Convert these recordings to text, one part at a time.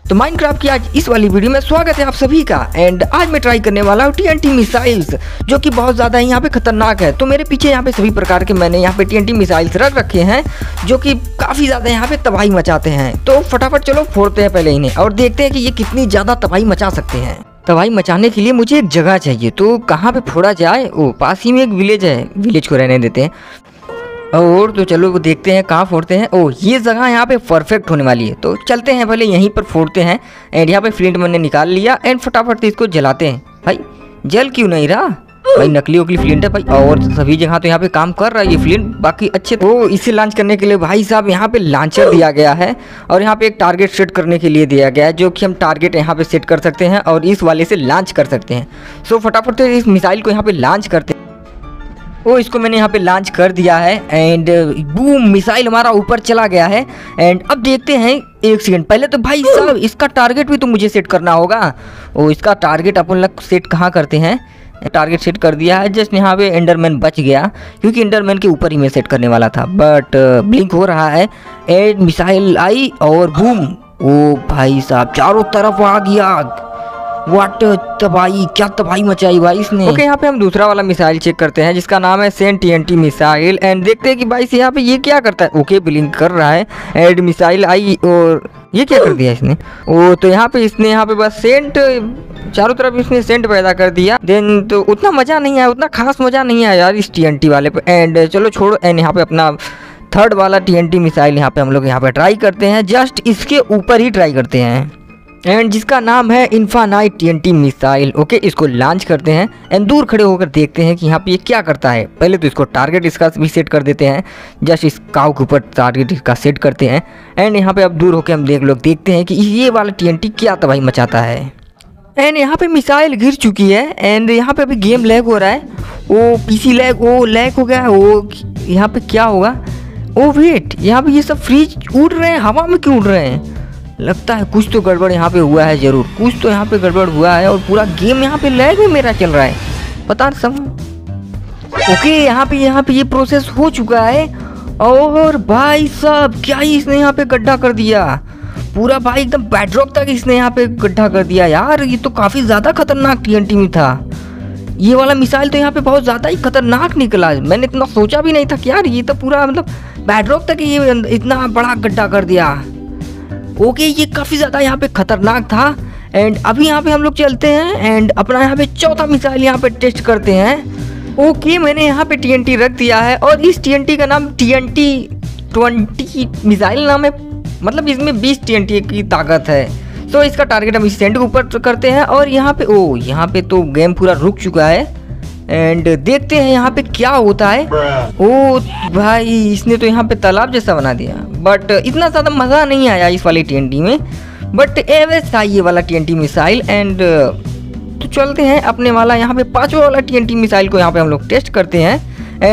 तो माइनक्राफ्ट की आज इस वाली वीडियो में स्वागत है आप सभी का। एंड आज मैं ट्राई करने वाला हूँ TNT मिसाइल्स, जो कि बहुत ज़्यादा यहाँ पे खतरनाक है। तो मेरे पीछे यहाँ पे सभी प्रकार के मैंने यहाँ पे TNT मिसाइल्स रख रखे हैं, जो कि काफ़ी ज़्यादा यहाँ पे तबाही मचाते हैं। तो फटाफट चलो फोड़ते हैं पहले इन्हें और देखते हैं कि ये कितनी ज़्यादा तबाही मचा सकते हैं। तबाही मचाने के लिए मुझे एक जगह चाहिए, तो कहाँ पे फोड़ा जाए? ओ, पास ही में एक विलेज है, विलेज को रहने देते हैं। और तो चलो वो देखते हैं कहाँ फोड़ते हैं। ओ, ये जगह यहाँ पे परफेक्ट होने वाली है, तो चलते हैं पहले यहीं पर फोड़ते हैं। एंड यहाँ पे फ्लिंट मैंने निकाल लिया एंड फटाफट से इसको जलाते हैं। भाई जल क्यों नहीं रहा? भाई नकली वकली फ्लिंट है भाई, और सभी जगह तो यहाँ पे काम कर रहा है ये फ्लिंट। बाकी अच्छे तो इसे लॉन्च करने के लिए भाई साहब यहाँ पे लॉन्चर दिया गया है, और यहाँ पे एक टारगेट सेट करने के लिए दिया गया है, जो कि हम टारगेट यहाँ पे सेट कर सकते हैं और इस वाले से लॉन्च कर सकते हैं। सो फटाफट से इस मिसाइल को यहाँ पे लॉन्च करते हैं। ओ, इसको मैंने यहाँ पे लॉन्च कर दिया है एंड बूम, मिसाइल हमारा ऊपर चला गया है। एंड अब देखते हैं, एक सेकंड पहले तो भाई साहब इसका टारगेट भी तो मुझे सेट करना होगा। ओ, इसका टारगेट अपन लोग सेट कहाँ करते हैं? टारगेट सेट कर दिया है, जस्ट यहाँ पे एंडरमैन बच गया, क्योंकि एंडरमैन के ऊपर ही मैं सेट करने वाला था। बट ब्लिंक हो रहा है एंड मिसाइल आई और बूम। ओ भाई साहब चारों तरफ आ गया। व्हाट तबाही, क्या तबाही मचाई भाई इसने। ओके, यहाँ पे हम दूसरा वाला मिसाइल चेक करते हैं, जिसका नाम है सेंट TNT मिसाइल। एंड देखते हैं कि भाई यहाँ पे ये क्या करता है। ओके, ब्लिंक कर रहा है एंड मिसाइल आई, और ये क्या कर दिया इसने? ओ, तो यहाँ पे इसने यहाँ पे बस सेंट, चारों तरफ इसने सेंट पैदा कर दिया। देन तो उतना मजा नहीं आया, उतना खास मजा नहीं आया यार इस TNT वाले पे। एंड चलो छोड़ो, एंड यहाँ पे अपना थर्ड वाला TNT मिसाइल यहाँ पे हम लोग यहाँ पे ट्राई करते हैं, जस्ट इसके ऊपर ही ट्राई करते हैं, एंड जिसका नाम है इन्फानाइट TNT मिसाइल। ओके, इसको लॉन्च करते हैं एंड दूर खड़े होकर देखते हैं कि यहाँ पे ये क्या करता है। पहले तो इसको टारगेट इसका भी सेट कर देते हैं, जस्ट इस काऊ के ऊपर टारगेट इसका सेट करते हैं। एंड यहाँ पे अब दूर होकर हम देखते हैं कि ये वाला TNT क्या तबाही मचाता है। एंड यहाँ पे मिसाइल गिर चुकी है एंड यहाँ पे अभी गेम लैग हो रहा है। Oh PC lag, oh lag हो गया। ओ यहाँ पे क्या होगा? ओ वेट, यहाँ पे ये सब फ्रीज उड़ रहे हैं, हवा में क्यों उड़ रहे हैं? लगता है कुछ तो गड़बड़ यहाँ पे हुआ है, जरूर कुछ तो यहाँ पे गड़बड़ हुआ है, और पूरा गेम यहाँ पे लैग में मेरा चल रहा है, पता सब। ओके, यहाँ पे ये प्रोसेस हो चुका है, और भाई साहब क्या ही इसने यहाँ पे गड्ढा कर दिया पूरा। भाई एकदम बेडरॉक तक इसने यहाँ पे गड्ढा कर दिया यार। ये तो काफ़ी ज़्यादा खतरनाक TNT में था। ये वाला मिसाइल तो यहाँ पे बहुत ज़्यादा ही खतरनाक निकला। मैंने इतना सोचा भी नहीं था कि यार ये तो पूरा मतलब बेडरॉक तक ये इतना बड़ा गड्ढा कर दिया। ओके, ये काफ़ी ज़्यादा यहाँ पे खतरनाक था। एंड अभी यहाँ पे हम लोग चलते हैं एंड अपना यहाँ पे चौथा मिसाइल यहाँ पे टेस्ट करते हैं। ओके, मैंने यहाँ पे TNT रख दिया है, और इस TNT का नाम TNT 20 मिसाइल नाम है, मतलब इसमें 20 TNT की ताकत है। तो इसका टारगेट हम इस सेंट के ऊपर करते हैं, और यहाँ पे ओ यहाँ पे तो गेम पूरा रुक चुका है। एंड देखते हैं यहाँ पे क्या होता है। ओ भाई, इसने तो यहाँ पे तालाब जैसा बना दिया, बट इतना ज़्यादा मज़ा नहीं आया इस वाली TNT में। बट एवरेज था ये वाला TNT मिसाइल। एंड तो चलते हैं अपने वाला यहाँ पे पांचवा वाला TNT मिसाइल को यहाँ पे हम लोग टेस्ट करते हैं।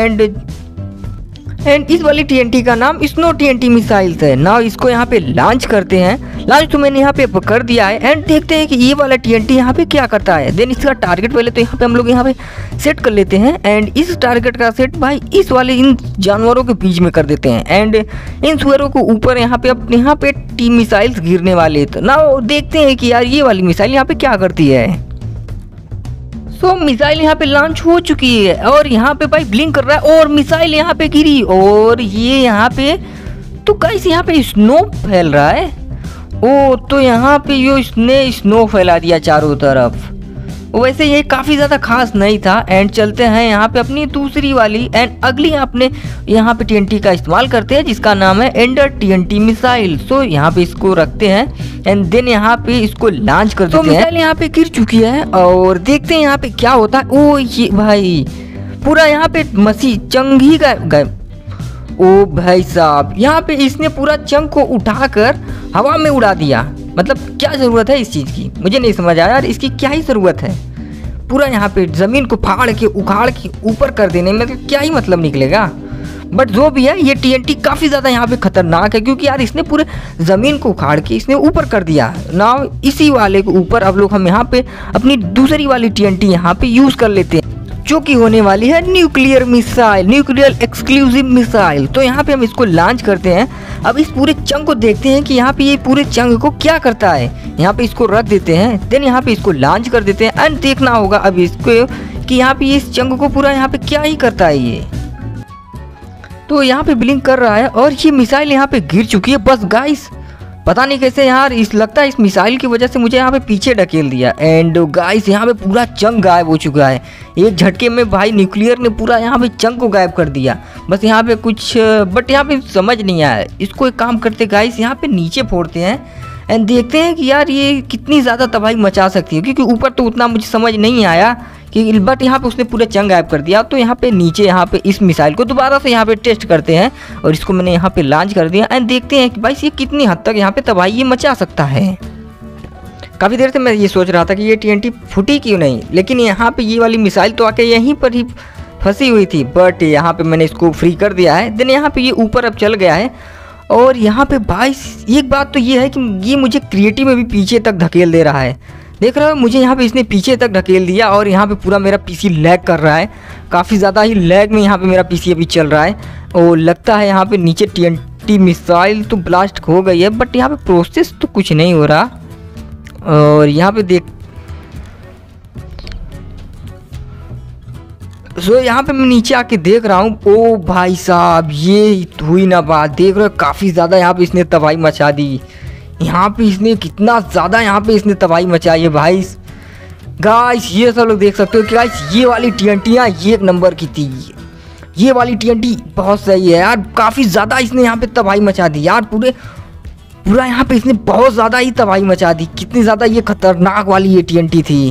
एंड इस वाली TNT का नाम स्नो TNT मिसाइल्स है ना। इसको यहाँ पे लॉन्च करते हैं। लॉन्च तो मैंने यहाँ पे कर दिया है, एंड देखते हैं कि ये वाला TNT यहाँ पे क्या करता है। देन इसका टारगेट पहले तो यहाँ पे हम लोग यहाँ पे सेट कर लेते हैं, एंड इस टारगेट का सेट भाई इस वाले इन जानवरों के बीच में कर देते हैं। एंड इन सुअरों को ऊपर यहाँ पे T मिसाइल्स गिरने वाले। तो ना देखते हैं कि यार ये वाली मिसाइल यहाँ पे क्या करती है। सो मिसाइल यहाँ पे लॉन्च हो चुकी है, और यहाँ पे भाई ब्लिंक कर रहा है, और मिसाइल यहाँ पे गिरी, और ये यहाँ पे तो कैसे यहाँ पे स्नो फैल रहा है। ओ, तो यहाँ पे इसने स्नो फैला दिया चारों तरफ। वैसे ये काफ़ी ज़्यादा खास नहीं था। एंड चलते हैं यहाँ पे अपनी दूसरी वाली एंड अगली अपने यहाँ पे TNT का इस्तेमाल करते हैं, जिसका नाम है एंडर TNT मिसाइल। सो यहाँ पे इसको रखते हैं एंड देन यहाँ पे इसको लॉन्च कर देते हैं। मिसाइल यहाँ पे गिर चुकी है, और देखते हैं यहाँ पे क्या होता है। ओ ये भाई पूरा यहाँ पे मसी चंग ही गए। ओ भाई साहब, यहाँ पे इसने पूरा चंग को उठाकर हवा में उड़ा दिया। मतलब क्या ज़रूरत है इस चीज़ की, मुझे नहीं समझ आया यार, इसकी क्या ही ज़रूरत है। पूरा यहाँ पे ज़मीन को फाड़ के उखाड़ के ऊपर कर देने में क्या ही मतलब निकलेगा। बट जो भी है, ये TNT काफ़ी ज़्यादा यहाँ पे खतरनाक है, क्योंकि यार इसने पूरे ज़मीन को उखाड़ के इसने ऊपर कर दिया ना। इसी वाले के ऊपर अब लोग हम यहाँ पे अपनी दूसरी वाली TNT यहाँ पे यूज़ कर लेते हैं। जो कि होने वाली है nuclear missile, nuclear exclusive missile. तो यहाँ पे हम इसको लॉन्च करते हैं। अब इस पूरे चंग को देखते हैं कि यहाँ पे ये पूरे चंग को क्या करता है। यहाँ पे इसको रख देते हैं, देन यहाँ पे इसको लॉन्च कर देते हैं एंड देखना होगा अब इसको कि यहाँ पे इस चंग को पूरा यहाँ पे क्या ही करता है ये। तो यहाँ पे ब्लिंक कर रहा है और ये मिसाइल यहाँ पे गिर चुकी है। बस गाइस पता नहीं कैसे यार, इस लगता है इस मिसाइल की वजह से मुझे यहाँ पे पीछे ढकेल दिया एंड गाइस यहाँ पे पूरा चंग गायब हो चुका है। एक झटके में भाई न्यूक्लियर ने पूरा यहाँ पे चंग को गायब कर दिया। बस यहाँ पे कुछ बट यहाँ पे समझ नहीं आया। इसको एक काम करते गाइस, यहाँ पे नीचे फोड़ते हैं एंड देखते हैं कि यार ये कितनी ज़्यादा तबाही मचा सकती है, क्योंकि ऊपर तो उतना मुझे समझ नहीं आया कि बट यहाँ पे उसने पूरे चंग गायब कर दिया। तो यहाँ पे नीचे यहाँ पे इस मिसाइल को दोबारा से यहाँ पे टेस्ट करते हैं और इसको मैंने यहाँ पे लॉन्च कर दिया एंड देखते हैं कि भाई ये कितनी हद तक यहाँ पे तबाही ये मचा सकता है। काफ़ी देर से मैं ये सोच रहा था कि ये TNT फूटी क्यों नहीं, लेकिन यहाँ पे ये वाली मिसाइल तो आके यहीं पर ही फंसी हुई थी, बट यहाँ पे मैंने इसको फ्री कर दिया है। देन यहाँ पे ये ऊपर अब चल गया है और यहाँ पे भाई एक बात तो ये है कि ये मुझे क्रिएटिव में भी पीछे तक धकेल दे रहा है। देख रहे हो मुझे यहाँ पे इसने पीछे तक ढकेल दिया और यहाँ पे पूरा मेरा पीसी लैग कर रहा है। काफ़ी ज़्यादा ही लैग में यहाँ पे मेरा पीसी अभी चल रहा है और लगता है यहाँ पे नीचे TNT मिसाइल तो ब्लास्ट हो गई है, बट यहाँ पे प्रोसेस तो कुछ नहीं हो रहा। और यहाँ पे देख यहाँ पे मैं नीचे आके देख रहा हूँ। ओ भाई साहब ये हुई ना बात, देख रहे हो काफ़ी ज़्यादा यहाँ पे इसने तबाही मचा दी। यहाँ पे इसने कितना ज़्यादा यहाँ पे इसने तबाही मचाई है भाई। गाइस ये सब लोग देख सकते हो कि गाइस ये वाली TNT ये एक नंबर की थी। ये वाली TNT बहुत सही है यार, काफ़ी ज़्यादा इसने यहाँ पे तबाही मचा दी यार। पूरा यहाँ पे इसने बहुत ज़्यादा ही तबाही मचा दी। कितनी ज़्यादा ये खतरनाक वाली ये TNT थी।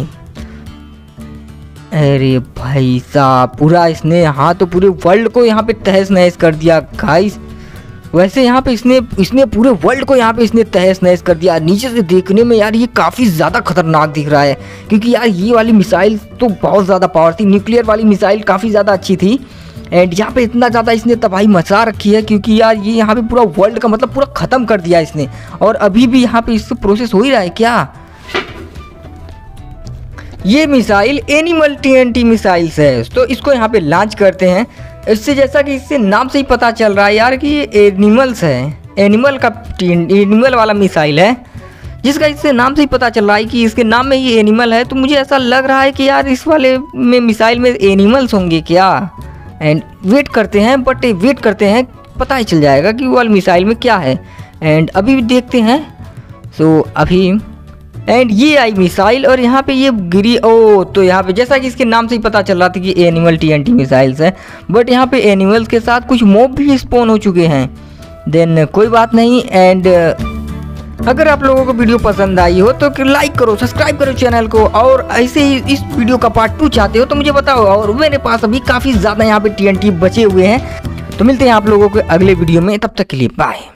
अरे भाई साहब पूरा इसने यहाँ तो पूरे वर्ल्ड को यहाँ पे तहस नहस कर दिया गाइस। वैसे यहाँ पे इसने पूरे वर्ल्ड को यहाँ पे इसने तहस नहस कर दिया। नीचे से देखने में यार ये काफ़ी ज़्यादा खतरनाक दिख रहा है, क्योंकि यार ये वाली मिसाइल तो बहुत ज़्यादा पावर थी। न्यूक्लियर वाली मिसाइल काफ़ी ज़्यादा अच्छी थी एंड यहाँ पे इतना ज़्यादा इसने तबाही मचा रखी है, क्योंकि यार ये यहाँ पे पूरा वर्ल्ड का मतलब पूरा ख़त्म कर दिया इसने। और अभी भी यहाँ पे इससे प्रोसेस हो ही रहा है क्या। ये मिसाइल एनिमल TNT मिसाइल्स है, तो इसको यहाँ पे लॉन्च करते हैं। इससे जैसा कि इससे नाम से ही पता चल रहा है यार कि ये एनिमल्स है, एनिमल वाला मिसाइल है, जिसका इससे नाम से ही पता चल रहा है कि इसके नाम में ये एनिमल है। तो मुझे ऐसा लग रहा है कि यार इस वाले में मिसाइल में एनिमल्स होंगे क्या। एंड वेट करते हैं, बट वेट करते हैं पता ही चल जाएगा कि वो वाली मिसाइल में क्या है। एंड अभी देखते हैं। सो अभी एंड ये आई मिसाइल और यहाँ पे ये गिरी। ओ तो यहाँ पे जैसा कि इसके नाम से ही पता चल रहा था कि एनिमल TNT मिसाइल्स है, बट यहाँ पे एनिमल्स के साथ कुछ मॉब भी स्पॉन हो चुके हैं। देन कोई बात नहीं। एंड अगर आप लोगों को वीडियो पसंद आई हो तो लाइक करो, सब्सक्राइब करो चैनल को, और ऐसे ही इस वीडियो का पार्ट 2 चाहते हो तो मुझे बताओ। और मेरे पास अभी काफ़ी ज़्यादा यहाँ पे TNT बचे हुए हैं। तो मिलते हैं आप लोगों को अगले वीडियो में, तब तक के लिए बाय।